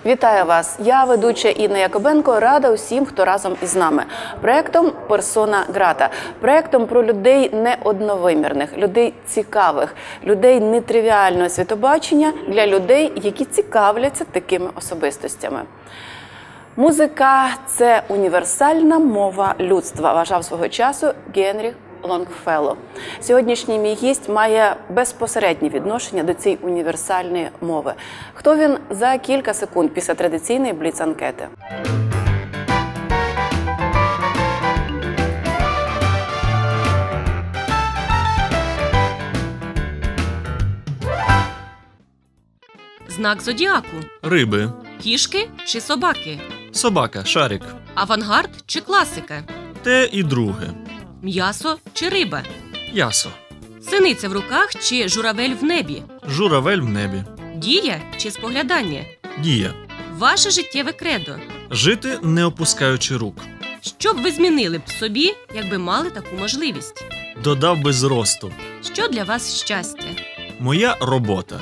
Вітаю вас! Я, ведуча Інна Якобенко, рада усім, хто разом із нами. Проєктом «Персона Грата». Проєктом про людей неодновимірних, людей цікавих, людей нетривіального світобачення для людей, які цікавляться такими особистостями. Музика – це універсальна мова людства, вважав свого часу Генріх Лонгфелло. Сьогоднішній мій гість має безпосереднє відношення до цієї універсальної мови. Хто він за кілька секунд після традиційної бліц-анкети. Знак зодіаку. Риби. Кішки чи собаки? Собака, шарик. Авангард чи класика? Те і друге. М'ясо чи риба? Ясо. Синиця в руках чи журавель в небі? Журавель в небі. Дія чи споглядання? Дія. Ваше життєве кредо. Жити, не опускаючи рук. Що б ви змінили б в собі, якби мали таку можливість? Додав би зросту. Що для вас щастя? Моя робота.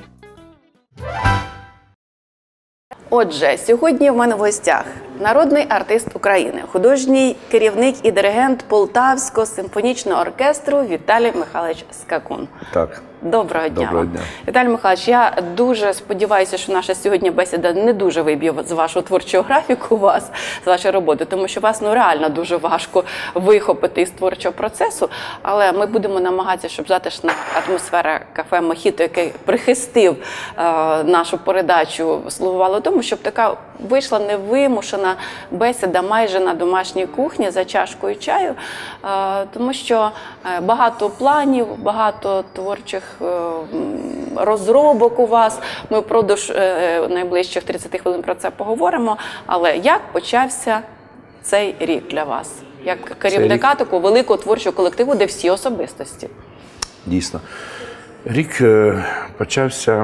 Отже, сьогодні в мене в гостях народний артист України, художній керівник і диригент Полтавського симфонічного оркестру Віталій Михайлович Скакун. Так. Доброго дня. Доброго дня. Віталій Михайлович, я дуже сподіваюся, що наша сьогодні бесіда не дуже виб'є з вашого творчого графіку вас, з вашої роботи, тому що вас реально дуже важко вихопити із творчого процесу, але ми будемо намагатися, щоб затишна атмосфера кафе «Мохіто», який прихистив нашу передачу, слугувала тому, щоб така вийшла невимушена бесіда майже на домашній кухні за чашкою чаю, тому що багато планів, багато творчих розробок у вас. Ми впродовж найближчих 30 хвилин про це поговоримо. Але як почався цей рік для вас? Як керівника такого великого творчого колективу, де всі особистості? Дійсно. Рік почався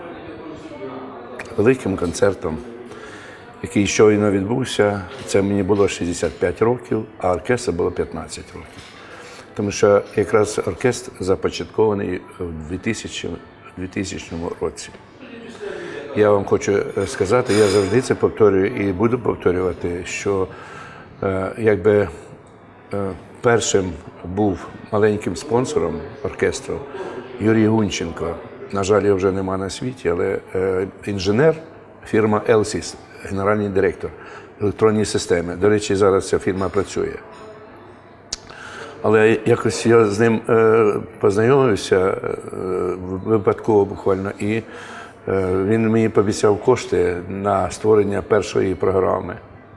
великим концертом, який щойно відбувся. Це мені було 65 років, а оркестру було 15 років. Тому що якраз оркестр започаткований в 2000 році. Я вам хочу сказати, я завжди це повторюю і буду повторювати, що якби першим був маленьким спонсором оркестру Юрій Гунченко. На жаль, його вже нема на світі, але інженер, фірма «Елсіс», генеральний директор електронної системи. До речі, зараз ця фірма працює. Але якось я з ним познайомився випадково буквально, і він мені пообіцяв кошти на створення першої програми.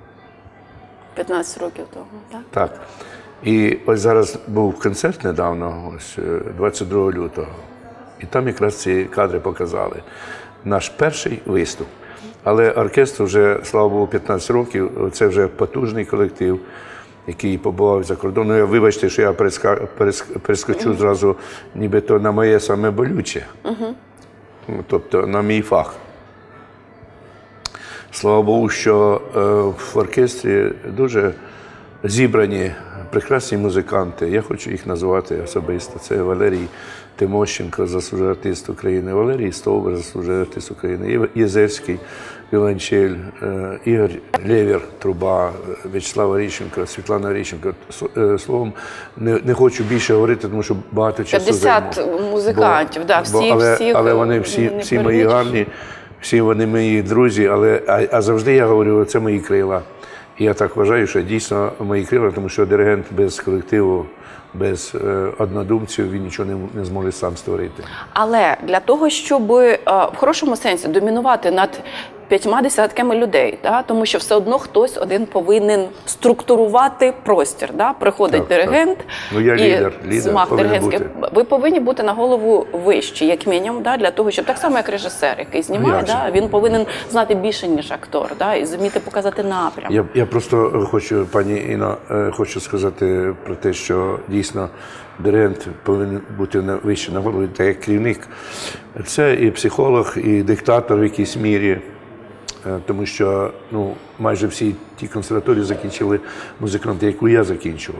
15 років тому, так? Так. І ось зараз був концерт недавно, ось 22 лютого, і там якраз ці кадри показали. Наш перший виступ. Але оркестр вже, слава Богу, 15 років, це вже потужний колектив, який побував за кордоном. Ну, вибачте, що я перескочу зразу нібито на моє саме болюче, тобто на мій фах. Слава Богу, що в оркестрі дуже зібрані прекрасні музиканти. Я хочу їх назвати особисто. Це Валерій Тимощенко, заслужений артист України, Валерій Стовбур, заслужений артист України, Єзерський, віолончель, Ігор Лєвєр, труба, В'ячеслав Оріщенко, Світлана Оріщенко. Словом, не хочу більше говорити, тому що багато часу займу. 50 музикантів, але вони всі мої гарні, всі вони мої друзі, а завжди я говорю, це мої крила. І я так вважаю, що дійсно мої крила, тому що диригент без колективу, без однодумців, він нічого не зможе сам створити. Але для того, щоб в хорошому сенсі домінувати над 50 людей, тому що все одно хтось один повинен структурувати простір. Приходить диригент, Ну, я лідер диригентський. Ви повинні бути на голову вищі, як мінімум, для того, щоб так само, як режисер, який знімає, він повинен знати більше, ніж актор, і зуміти показати напрям. Я просто хочу, пані Інно, хочу сказати про те, що дійсно диригент повинен бути вище на голові, так як керівник. Це і психолог, і диктатор в якійсь мірі. Тому що майже всі ті консерваторії закінчили музиканти, яку я закінчував.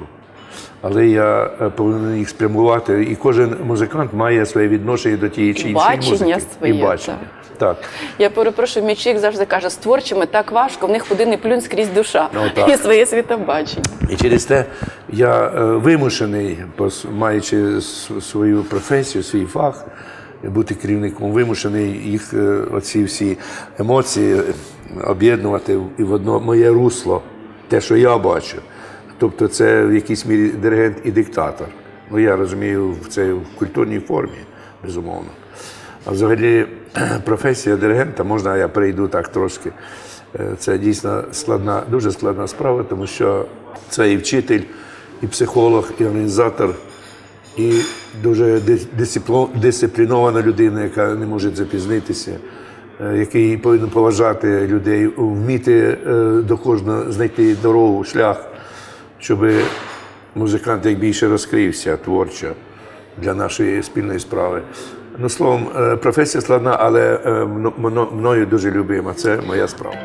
але я повинен їх спрямувати. І кожен музикант має своє відношення до тієї чи іншої бачення музики. своє, І бачення. Так. Я перепрошую, мій чоловік завжди каже, з творчими так важко, в них куди не плюнь скрізь душа так. і своє світобачення. І через те я вимушений, маючи свою професію, свій фах, бути керівником, вимушений їх оці всі емоції об'єднувати і в одно моє русло, те, що я бачу. Тобто це в якійсь мірі диригент і диктатор. Ну, я розумію, це в культурній формі, безумовно. А взагалі професія диригента, можна я перейду так трошки, це дійсно складна, дуже складна справа, тому що це і вчитель, і психолог, і організатор, і дуже дисциплінована людина, яка не може запізнитися, який повинен поважати людей, вміти до кожного знайти дорогу, шлях, щоб музикант як більше розкрився творчо для нашої спільної справи. Ну, словом, професія складна, але мною дуже любима. Це моя справа.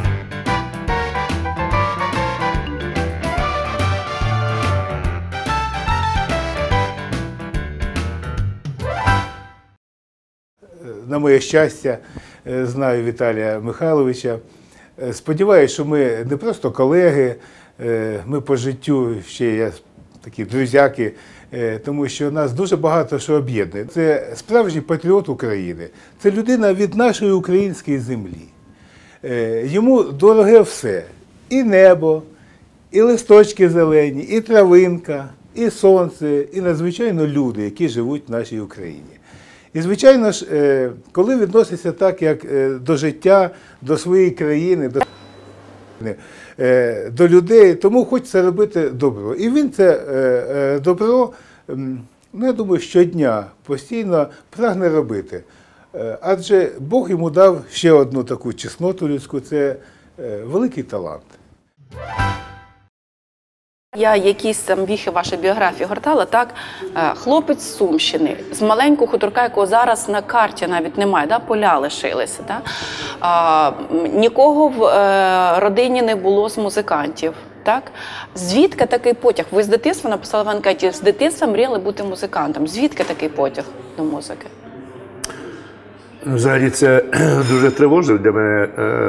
На моє щастя, знаю Віталія Михайловича. Сподіваюся, що ми не просто колеги, ми по життю ще є такі друзяки, тому що нас дуже багато що об'єднує. Це справжній патріот України, це людина від нашої української землі. Йому дороге все – і небо, і листочки зелені, і травинка, і сонце, і надзвичайно люди, які живуть в нашій Україні. І, звичайно ж, коли відноситься так, як до життя, до своєї країни, до людей, тому хочеться робити добро. І він це добро, ну, я думаю, щодня постійно прагне робити. Адже Бог йому дав ще одну таку чесноту людську – це великий талант. Я якісь там віхи вашої біографії гортала, так, хлопець з Сумщини, з маленького хуторка, якого зараз на карті навіть немає, да? Поля лишилися. Да? Нікого в родині не було з музикантів. Так? Звідки такий потяг? Ви з дитинства написали в анкеті, з дитинства мріяли бути музикантом. Звідки такий потяг до музики? Взагалі це дуже тривожна для мене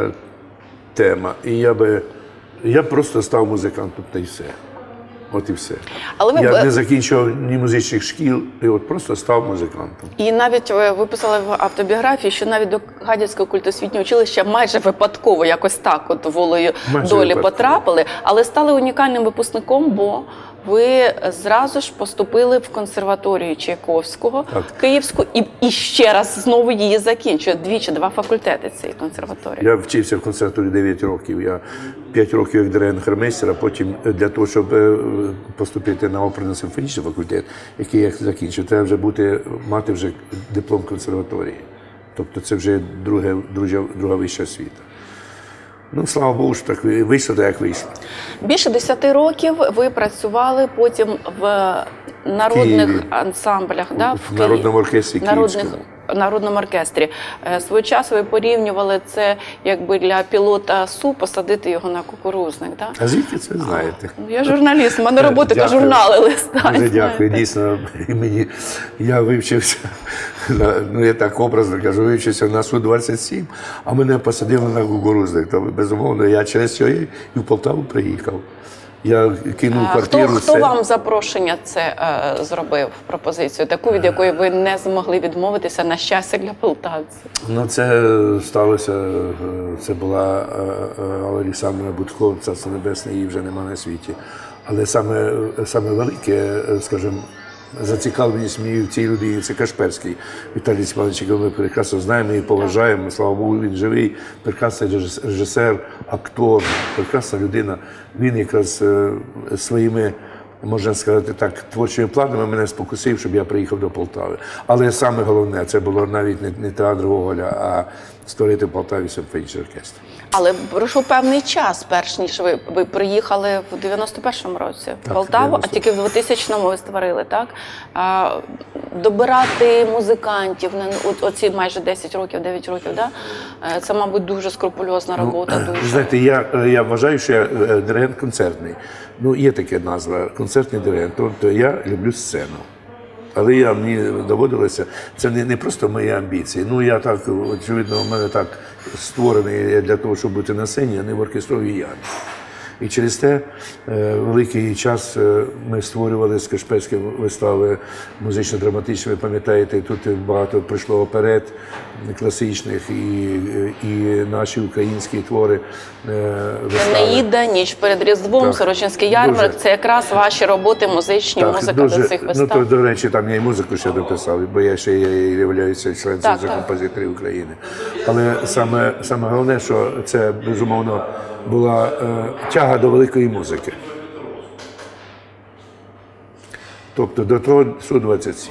тема. І я просто став музикантом, та й все. От і все. Але я не закінчував ні музичних шкіл, і от просто став музикантом. І навіть ви писали в автобіографії, що навіть до Гадяцького культосвітнього училища майже випадково, якось так от волею долі потрапили, але стали унікальним випускником, бо ви зразу ж поступили в консерваторію Чайковського, Київську, і ще раз знову її закінчили. Двічі, 2 факультети цієї консерваторії. Я вчився в консерваторії 9 років. Я 5 років як диригент-хормейстер, а потім для того, щоб поступити на оперно-симфонічний факультет, який я закінчив, треба вже мати вже диплом консерваторії. Тобто це вже друга вища освіта. Ну, слава Богу, що так вийшло, так як вийшло. Більше 10 років ви працювали потім в народних ансамблях, да? В Народному оркестрі Київському. Народному оркестрі. Свого часу ви порівнювали це, якби для пілота Су посадити його на кукурузник. Да? А звідки це знаєте? Я журналіст, у мене роботи та журнали листають. Дуже дякую, дійсно. Я вивчився, ну я так образно кажу, вивчився на Су-27, а мене посадили на кукурузник. То, безумовно, я через цього і в Полтаву приїхав. Я кинув квартиру. Хто вам запрошення це зробив, пропозицію, таку, від якої ви не змогли відмовитися, на щастя для полтавців? Ну, це сталося, це була Олександра Будко, Царство Небесне, її вже нема на світі. Але саме велике, скажімо, зацікавленість мені в цій людині, це Кашперський Віталій Степанович, якого ми прекрасно знаємо і поважаємо. Слава Богу, він живий, прекрасний режисер, актор, прекрасна людина. Він якраз своїми, можна сказати так, творчими планами мене спокусив, щоб я приїхав до Полтави. Але саме головне, це було навіть не театр Гоголя, а створити в Полтаві симфонічний оркестр. Але пройшов певний час, перш ніж ви приїхали в 91-му році в Так, Полтаву, а 90-му. тільки в 2000-му ви створили, так? Добирати музикантів на оці майже 10 років, 9 років, да? Це, мабуть, дуже скрупульозна робота. Ви Дуже. знаєте, я вважаю, що я диригент концертний. Ну, є така назва концертний диригент, тобто я люблю сцену. Але мені доводилося, це не просто мої амбіції. Ну, я так, очевидно, у мене так створений для того, щоб бути на сцені, а не в оркестровій ямі. І через те великий час ми створювали скрипальські вистави музично-драматичні, ви пам'ятаєте, тут багато прийшло оперет класичних і наші українські твори вистави. «Енеїда», «Ніч перед Різдвом», Так, «Сорочинський ярмарок» дуже. – це якраз ваші роботи музичні, музика до цих Ну, вистав. то, до речі, там я і музику ще дописав, бо я ще являюся членом Так, Союзу так. композиторів України. Але саме головне, що це, безумовно, була тяга до великої музики. Тобто до того Су-27.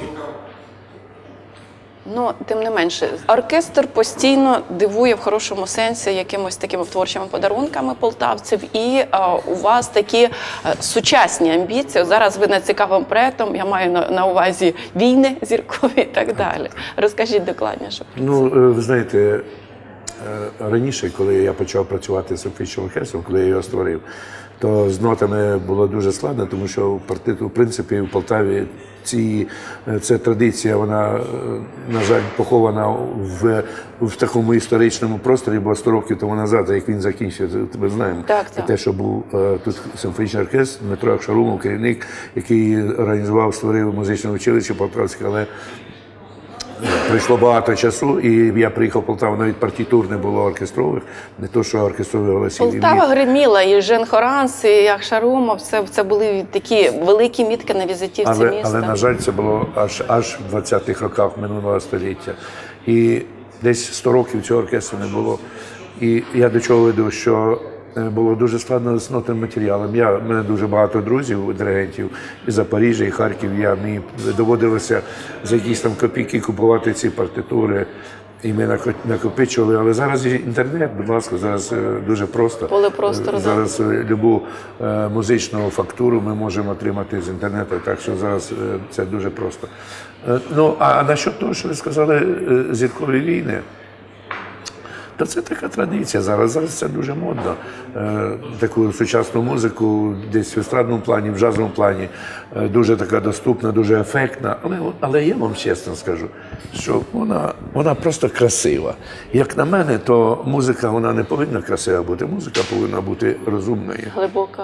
Ну, тим не менше, оркестр постійно дивує в хорошому сенсі якимось такими творчими подарунками полтавців. І у вас такі сучасні амбіції. Зараз ви над цікавим проєктом, я маю на увазі війни зіркові і так далі. Розкажіть докладніше. Ну, ви знаєте, раніше, коли я почав працювати з симфонічним оркестром, коли я його створив, то з нотами було дуже складно, тому що в принципі в Полтаві ця традиція, вона, на жаль, похована в такому історичному просторі, бо 100 років тому назад, як він закінчився, ми знаємо, Так. те, що був тут симфонічний оркестр, Дмитро Акшарумов, керівник, який організував, створив музичне училище Полтавське, але пройшло багато часу, і я приїхав в Полтаву, навіть партітур не було оркестрових, не то, що оркестрові голосів. Полтава гриміла, і Жен Хоранс, і Ахшарумов, це були такі великі мітки на візитівці міста. Але, на жаль, це було аж в 20-х роках минулого століття. І десь 100 років цього оркестру не було. І я до чого веду, що було дуже складно з нотним матеріалом. У мене дуже багато друзів, диригентів із Запоріжжя, і Харків. Мені доводилося за якісь там копійки купувати ці партитури. І ми накопичували. Але зараз є інтернет, будь ласка, зараз дуже просто. Поле простору, Зараз любу музичну фактуру ми можемо отримати з інтернету, так що зараз це дуже просто. Ну, а насчет того, що ви сказали, зіркові війни, то це така традиція зараз. Зараз це дуже модно. Таку сучасну музику десь в естрадному плані, в джазовому плані дуже така доступна, дуже ефектна. Але я вам чесно скажу, що вона просто красива. Як на мене, то музика вона не повинна красива бути. Музика повинна бути розумною. Глибока.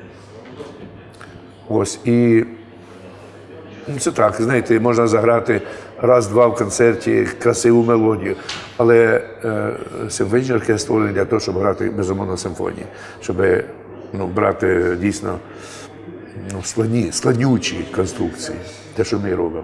Ось, і це так, знаєте, можна заграти раз-два в концерті красиву мелодію, але симфонічний оркестр створений для того, щоб грати, безумовно, симфонії, щоб брати дійсно складнючі конструкції, те, що ми робимо.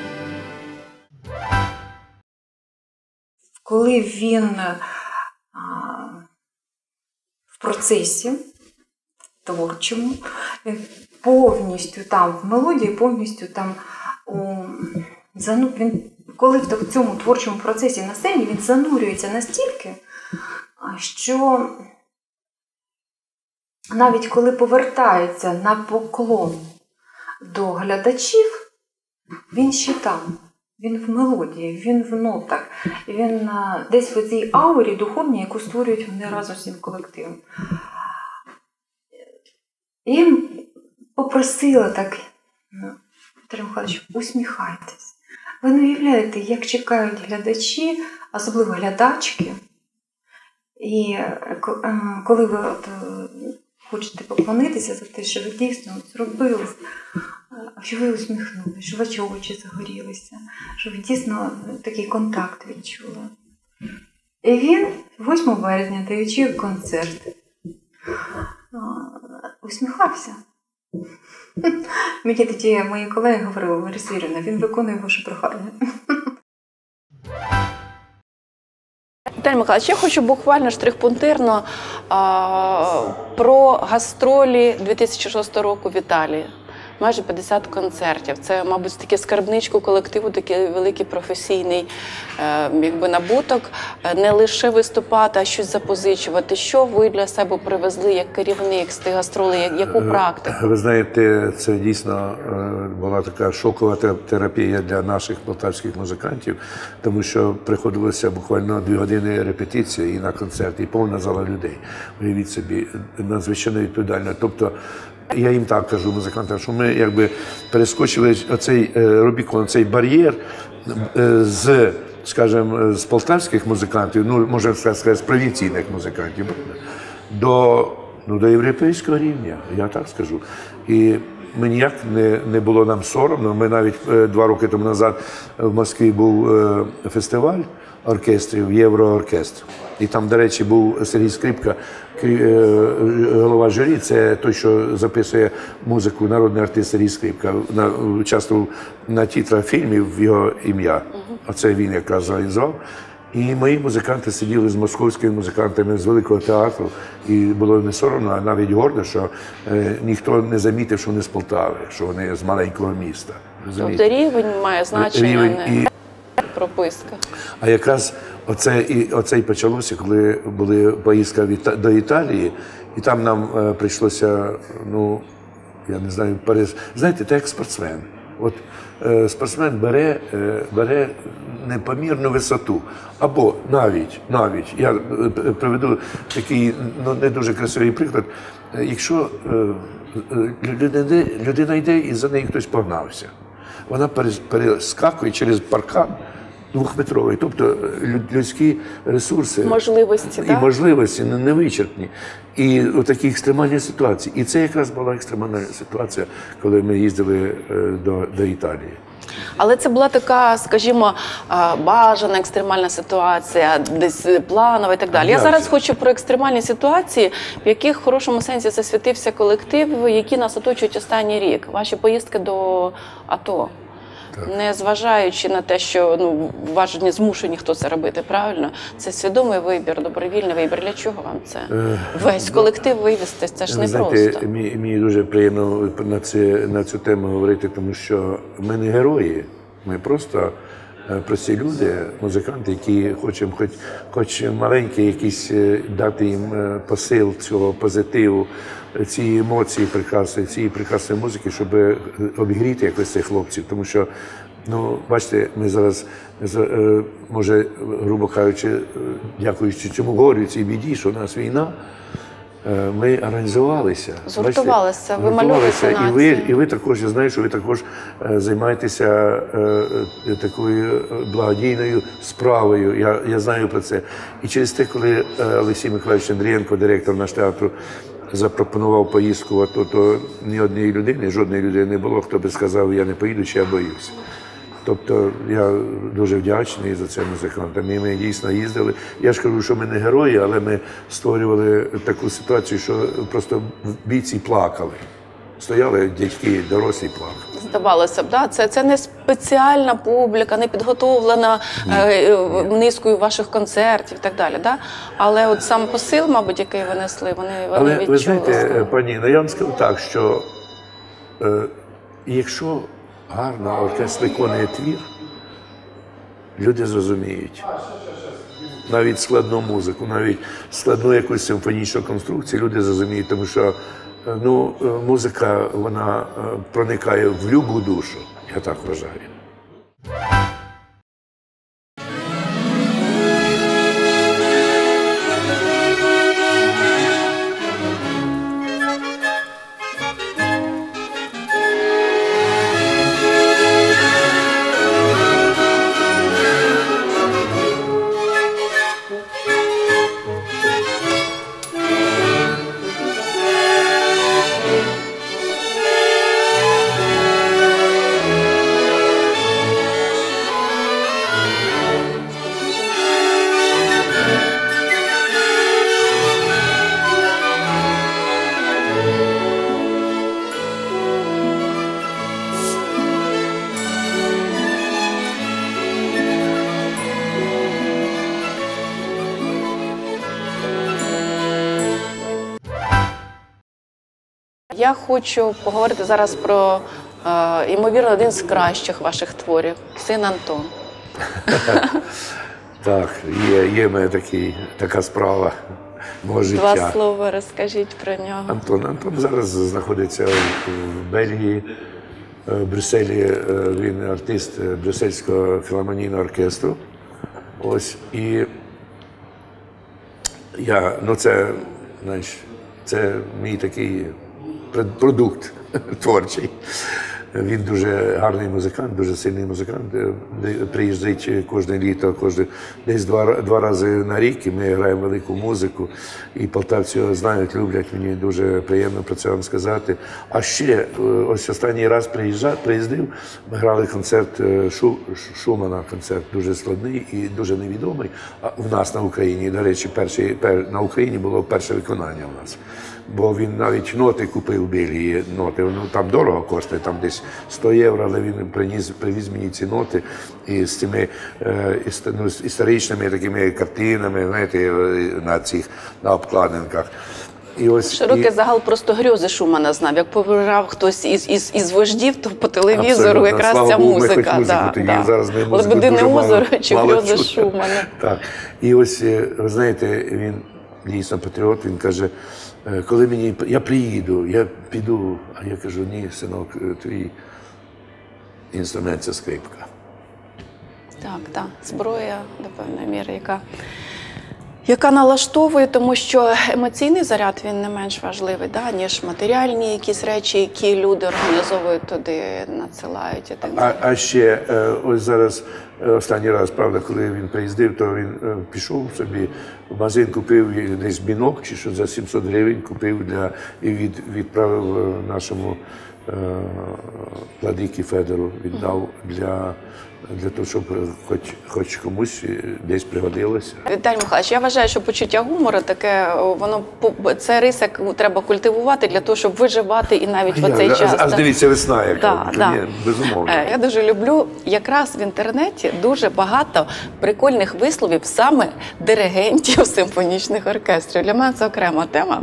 Коли він процесі творчому, він повністю там в мелодії, повністю там він, коли в цьому творчому процесі на сцені, він занурюється настільки, що навіть коли повертається на поклон до глядачів, він ще там. Він в мелодії, він в нотах, він десь в цій аурі духовній, яку створюють вони разом з цим колективом. І попросила так, Віталій Михайлович, усміхайтесь. Ви не уявляєте, як чекають глядачі, особливо глядачки. І коли ви хочете поклонитися за те, що ви дійсно зробили, що ви усміхнулися, що ваші очі загорілися, що ви дійсно такий контакт відчули. І він 8 березня, даючи концерт, усміхався. Мені тоді мої колеги говорили: Лариса Юріївна, він виконує ваше прохання. Віталій Михайлович, я хочу буквально штрих-пунктирно про гастролі 2006 року в Італії. Майже 50 концертів. Це, мабуть, таке скарбничку колективу, такий великий професійний набуток. Не лише виступати, а щось запозичувати. Що ви для себе привезли як керівник з тих гастролей, яку практику? Ви знаєте, це дійсно була така шокова терапія для наших полтавських музикантів, тому що приходилося буквально 2 години репетиції і на концерт, і повна зала людей. Уявіть собі, надзвичайно відповідально. Тобто, я їм так кажу, музикантам, що ми якби перескочили оцей Рубікон, цей бар'єр з, скажімо, з полтавських музикантів, ну, можна сказати, з провінційних музикантів, до європейського рівня, я так скажу. І мені ніяк не було нам соромно. Ми навіть 2 роки тому назад в Москві був фестиваль оркестрів, Єврооркестр. І там, до речі, був Сергій Скрипка, голова журі, це той, що записує музику, народний артист Сергій Скрипка, участвував на титрах фільмів в його ім'я. Оце він якраз організував. І мої музиканти сиділи з московськими музикантами з Великого театру, і було не соромно, а навіть гордо, що ніхто не замітив, що вони з Полтави, що вони з маленького міста. Тобто рівень має значення, не прописка. А якраз оце і почалося, коли була поїздка до Італії, і там нам прийшлося, ну, я не знаю, знаєте, це як спортсмен. От спортсмен бере непомірну висоту. Або навіть, я приведу такий не дуже красивий приклад, якщо людина йде і за нею хтось погнався, вона перескакує через паркан 2-метровий, тобто людські ресурси можливості невичерпні. І у такій екстремальній ситуації. І це якраз була екстремальна ситуація, коли ми їздили до Італії. Але це була така, скажімо, бажана екстремальна ситуація, десь планова і так далі. Я зараз хочу про екстремальні ситуації, в яких в хорошому сенсі засвітився колектив, які нас оточують останній рік. Ваші поїздки до АТО. Так. Не зважаючи на те, що вас не змушує ніхто це робити, правильно? Це свідомий вибір, добровільний вибір. Для чого вам це? Весь колектив вивезти, це ж не просто. Мені дуже приємно на цю тему говорити, тому що ми не герої, ми просто прості люди, музиканти, які хочемо хоч маленький якийсь дати їм посил цього позитиву, цієї емоції прекрасної, цієї прекрасної музики, щоб обігріти якось цих хлопців. Тому що, бачите, ми зараз, може, грубо кажучи, дякуючи цьому горю, цій біді, що у нас війна, ми організувалися. Згуртувалися, вимальовуєте націю. І ви також, я знаю, що ви також займаєтеся такою благодійною справою. Я знаю про це. І через те, коли Олексій Миколаївич Андрієнко, директор нашого театру, запропонував поїздку, то ні однієї людини, жодної людини не було, хто би сказав, я не поїду, чи я боюся. Тобто я дуже вдячний за це музикантам. І ми дійсно їздили. Я ж кажу, що ми не герої, але ми створювали таку ситуацію, що просто бійці плакали. Стояли дядьки, дорослі плакали. Здавалося б, це не спеціальна публіка, не підготовлена низкою ваших концертів і так далі. Да? Але от сам посил, мабуть, який ви несли, вони Але відчули. ви знаєте, пані Інно, я вам скажу так, що якщо гарно оркестр виконує твір, люди зрозуміють. Навіть складну музику, навіть складну якусь симфонічну конструкцію люди зрозуміють, тому що музика, вона проникає в любу душу, я так вважаю. Я хочу поговорити зараз про, ймовірно, один з кращих ваших творів «Син Антон». Так, є в мене така справа мого життя. Два слова розкажіть про нього. Антон зараз знаходиться в Бельгії, в Брюсселі. Він артист Брюссельського філармонійного оркестру. Ось, і це мій такий продукт творчий. Він дуже гарний музикант, дуже сильний музикант. Приїздить кожне літо, десь два рази на рік, і ми граємо велику музику. І полтавці його знають, люблять, мені дуже приємно про це вам сказати. А ще, ось останній раз приїздив, ми грали концерт Шумана, концерт дуже складний і дуже невідомий. А в нас на Україні, до речі, на Україні було перше виконання у нас. Бо він навіть ноти купив в Бельгії, там дорого коштує, там десь 100 євро, але він привіз мені ці ноти і з цими історичними такими картинами, знаєте, на обкладинках. Широкий загал просто грьози Шумана знав. Як побирав хтось із вождів, то по телевізору якраз ця музика. «Лебедине озеро» чи «Грьози Шумана». Так. І ось, ви знаєте, він дійсно патріот, він каже, коли я приїду, я піду, а я кажу, ні, синок, твій інструмент – це скрипка. Так, зброя, до певної міри, яка налаштовує, тому що емоційний заряд, він не менш важливий, ніж матеріальні якісь речі, які люди організовують туди, надсилають і так далі. А ще, ось зараз, останній раз, правда, коли він приїздив, то він пішов собі в магазин, купив десь бінок, чи що за 700 гривень купив і відправив нашому владикі Федору, віддав для того, щоб хоч комусь десь пригодилося. Віталій Михайлович, я вважаю, що почуття гумору таке, це рис, яку треба культивувати для того, щоб виживати і навіть в оцей час. Аж дивіться, весна яка. Безумовно. Я дуже люблю, якраз в інтернеті дуже багато прикольних висловів саме диригентів симфонічних оркестрів. Для мене це окрема тема.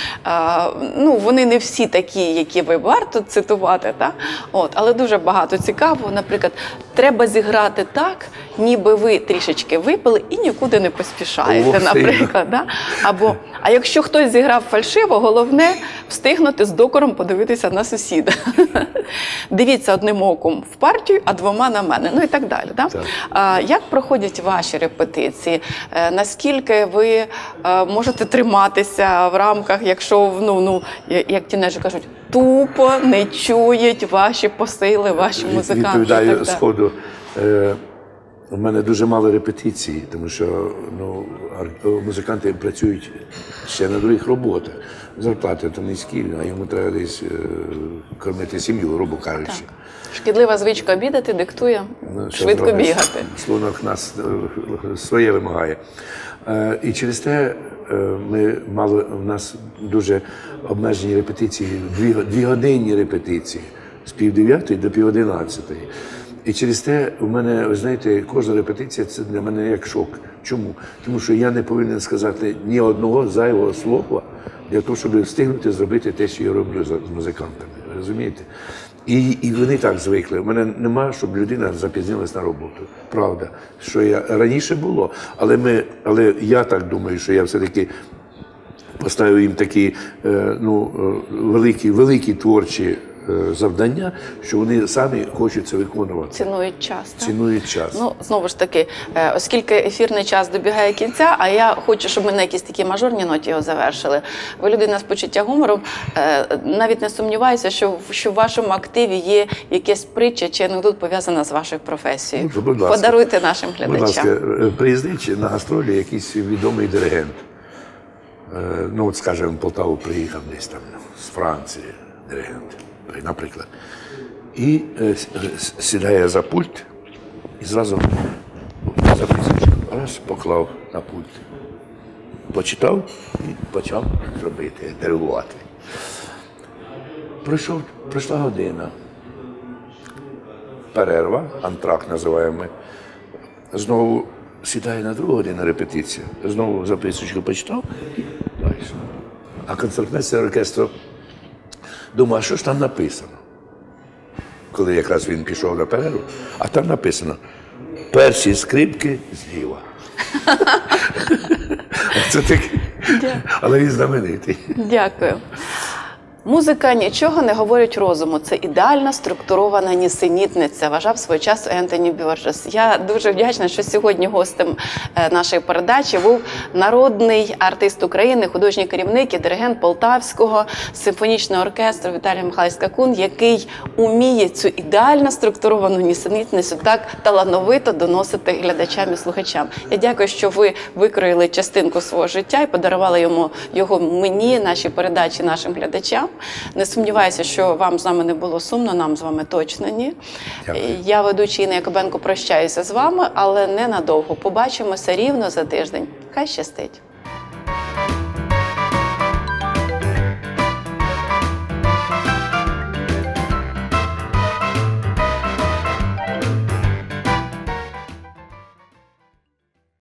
Вони не всі такі, які ви варто цитувати, але дуже багато цікавого. Наприклад, треба зіграти так, ніби ви трішечки випили і нікуди не поспішаєте, наприклад. А якщо хтось зіграв фальшиво, головне встигнути з докором подивитися на сусіда. Дивіться одним оком в партію, а двома на мене, і так далі. Як проходять ваші репетиції? Наскільки ви можете триматися в рамках, якщо, як тінейджери кажуть, тупо не чують ваші посили, ваші музиканти? Відповідаю сходу. У мене дуже мало репетицій, тому що музиканти працюють ще на других роботах. Зарплати то низькі, а йому треба десь кормити сім'ю, грубо кажучи. Шкідлива звичка обідати диктує швидко бігати. Шлунок нас своє вимагає. І через те у нас дуже обмежені репетиції, 2-годинні репетиції з 9:30 до 10:30. І через те у мене, ви знаєте, кожна репетиція це для мене як шок. Чому? Тому що я не повинен сказати ні одного зайвого слова для того, щоб встигнути зробити те, що я роблю з музикантами. Розумієте? І вони так звикли. У мене нема, щоб людина запізнилась на роботу. Правда, що я раніше було, але я так думаю, що я все-таки поставив їм такі великі творчі завдання, що вони самі хочуть це виконувати. Цінують час. Так? Цінують час. Ну, знову ж таки, оскільки ефірний час добігає кінця, а я хочу, щоб ми на якійсь такій мажорній ноті його завершили. Ви людина з почуття гумору. Навіть не сумніваюся, що в вашому активі є якась притча чи анекдот пов'язана з вашою професією. Ну, будь ласка. Подаруйте нашим Будь глядачам. ласка, приїздить на гастролі якийсь відомий диригент. Ну, от, скажімо, в Полтаву приїхав десь там з Франції диригент, наприклад. І сідає за пульт і зразу записочку раз поклав на пульт. Почитав і почав робити, диригувати. Пройшла година. Перерва, антракт називаємо ми. Знову сідає на другу годину репетиція. Знову записочку почитав і далі. А концертмейстер оркестру думав, а що ж там написано? Коли якраз він пішов на перерву, а там написано «Перші скрипки зліва». Це таке, але він знаменитий. Дякую. Музика нічого не говорить розуму. Це ідеальна структурована нісенітниця, вважав свого часу Ентоні Бьорджес. Я дуже вдячна, що сьогодні гостем нашої передачі був народний артист України, художній керівник і диригент Полтавського симфонічного оркестру Віталій Михайлович Скакун, який уміє цю ідеально структуровану нісенітницю так талановито доносити глядачам і слухачам. Я дякую, що ви викроїли частинку свого життя і подарували його мені, нашій передачі, нашим глядачам. Не сумніваюся, що вам з нами не було сумно, нам з вами точно ні. Дякую. Я, ведуча Інна Якобенко, прощаюся з вами, але ненадовго. Побачимося рівно за тиждень. Хай щастить!